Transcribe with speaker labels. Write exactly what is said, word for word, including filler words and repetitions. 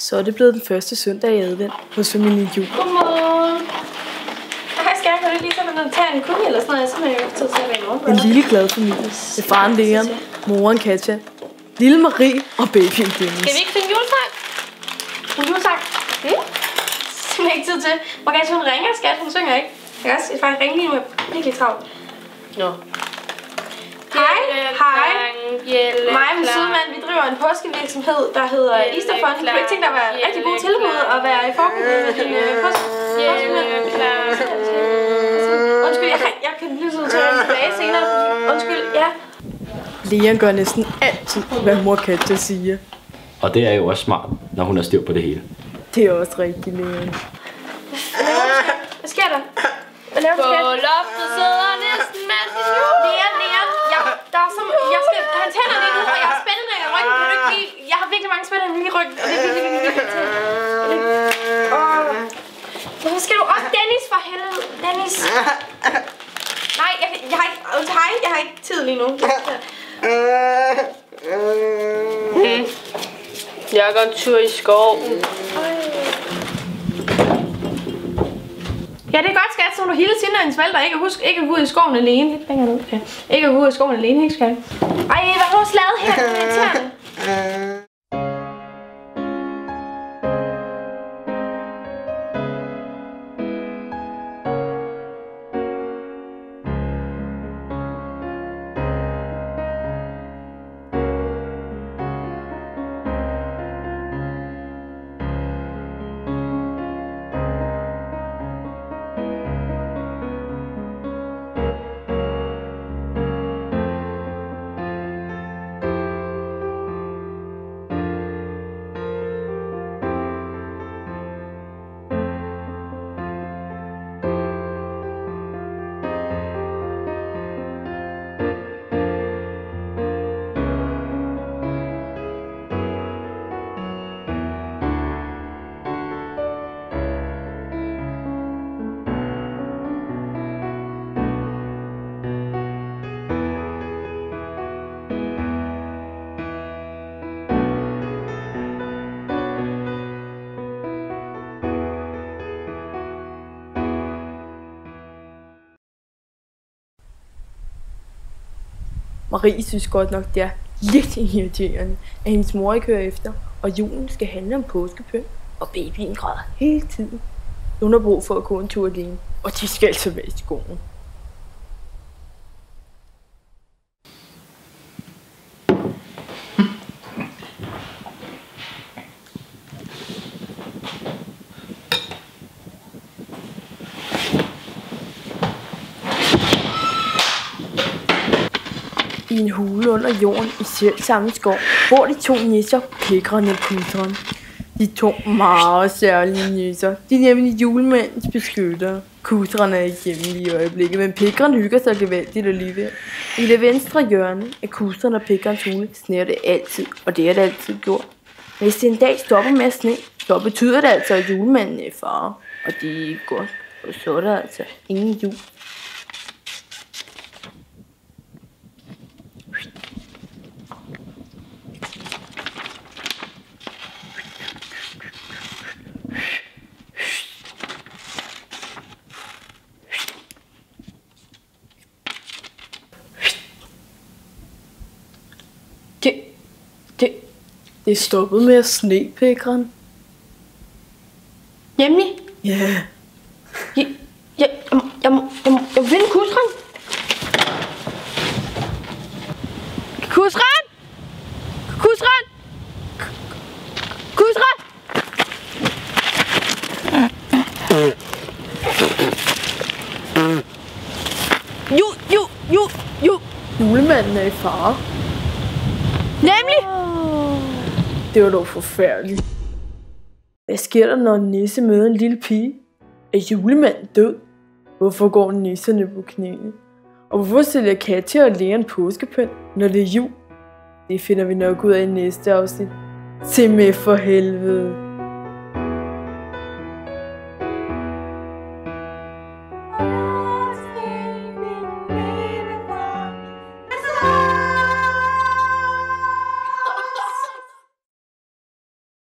Speaker 1: Så er det blevet den første søndag i advent hos familien Juhl.
Speaker 2: Godmorgen. Hej skat, kan du lige tage noget tage en kugle eller sådan noget? Så er jeg jo tid til at være i morgen.
Speaker 1: En lille glad familie med faren Leon, moren Katja, lille Marie og babyen Dennis.
Speaker 2: Skal vi ikke finde julesang? En julesang? Mm? Simpelthen ikke tid til. Hvor Katja hun ringer, skat, hun synger ikke. Jeg kan også faktisk ringe lige nu, jeg er virkelig travlt. Nå. Hej, hej. Mig og min sødmand, vi driver en påskevirksomhed, der hedder Easterfond. Du kunne ikke tænke dig at være rigtig god tilbud og være i forkøbet med din påskemænd? Undskyld, jeg, jeg kan lige så tage tilbage senere. Undskyld, ja.
Speaker 1: Leon gør næsten altid, hvad mor Katja siger.
Speaker 3: Og det er jo også smart, når hun har styr på det hele.
Speaker 1: Det er også rigtigt, Leon.
Speaker 2: Hvad sker der? Hvad laver du, skat?
Speaker 4: På loftet sidder næsten masse jul.
Speaker 2: Leon, Leon, jeg, der er som, jeg skal have tænderne lige nu, og jeg har spændende i ryggen. Kan du ikke lige, jeg har virkelig mange spændende i ryggen, og det er virkelig, virkelig, virkelig til. Hvorfor skal du også, Dennis, for helvede? Dennis. Nej, jeg, jeg har ikke, hej, jeg har ikke tid lige nu.
Speaker 4: Mm. Jeg går en tur i skoven.
Speaker 2: Ja, det er godt, skat, så du hele tiden er en svalter. Ikke husk ikke at gå ud i skoven alene. Lidt længere ud. Ja. Ikke at gå ud i skoven alene, ikke, skat? Ej, hvad har du også lavet her? Det er irriterende.
Speaker 1: Marie synes godt nok, det er lidt irriterende, at hendes mor ikke hører efter, og julen skal handle om påskepynt, og babyen græder hele tiden. Hun har brug for at gå en tur alene, og de skal altså være i skoven. I en hule under jorden i selv samme skov bor de to nisser, Pekran og Kutran. De to meget særlige nisser. De er nemlig julemandens beskyttere. Kutran er ikke hjemme lige i øjeblikket, men Pekran hygger sig gevaldigt alligevel. I det venstre hjørne af Kutran og Pekrans hule sneer det altid, og det er det altid gjort. Hvis det en dag stopper med at sne, så betyder det altså, at julemanden er far. Og det er ikke godt, og så er der altså ingen jul. Det, det, det er stoppet med at sne, Pekran.
Speaker 2: Hjemme?
Speaker 1: Ja. Yeah.
Speaker 2: Jeg, jeg, jeg, jeg, må, jeg, må, jeg må finde Kutran. Kutran! Kutran! Kutran! Jo, jo, jo, jo.
Speaker 1: Julemanden er i fare.
Speaker 2: Nemlig!
Speaker 1: Det var dog forfærdeligt. Hvad sker der, når en nisse møder en lille pige? Er julemanden død? Hvorfor går nisserne på knæene? Og hvorfor sælger Katja og Leon påskepynt, når det er jul? Det finder vi nok ud af i næste afsnit. Se med for helvede.